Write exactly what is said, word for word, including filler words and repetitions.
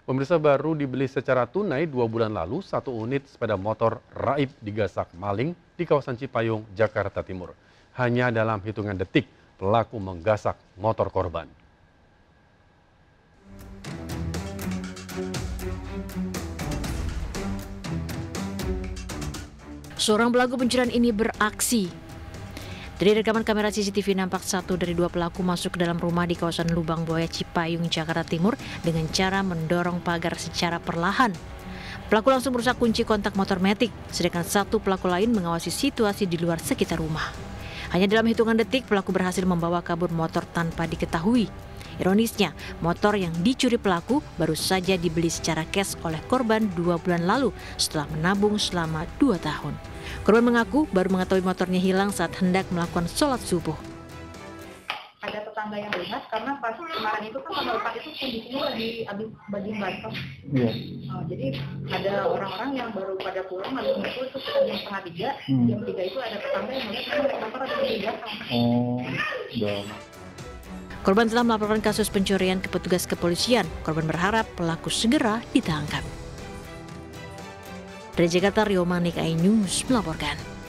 Pemirsa, baru dibeli secara tunai dua bulan lalu, satu unit sepeda motor raib digasak maling di kawasan Cipayung, Jakarta Timur. Hanya dalam hitungan detik, pelaku menggasak motor korban. Seorang pelaku pencurian ini beraksi. Dari rekaman kamera C C T V nampak satu dari dua pelaku masuk ke dalam rumah di kawasan Lubang Buaya Cipayung, Jakarta Timur dengan cara mendorong pagar secara perlahan. Pelaku langsung merusak kunci kontak motor Matic, sedangkan satu pelaku lain mengawasi situasi di luar sekitar rumah. Hanya dalam hitungan detik, pelaku berhasil membawa kabur motor tanpa diketahui. Ironisnya, motor yang dicuri pelaku baru saja dibeli secara cash oleh korban dua bulan lalu setelah menabung selama dua tahun. Korban mengaku baru mengetahui motornya hilang saat hendak melakukan sholat subuh. Ada tetangga yang lihat karena pas kemarin itu kan tanggal empat itu kondisinya lagi habis bagi batok. Iya. Oh, jadi ada orang-orang yang baru pada pulang habis ngumpul itu sekitar jam setengah tiga. Hmm. Jam tiga itu ada tetangga yang melihat memang motor ada di belakang. Oh, udah. Korban telah melaporkan kasus pencurian ke petugas kepolisian. Korban berharap pelaku segera ditangkap. Dari Jakarta, Rio Manik, iNews melaporkan.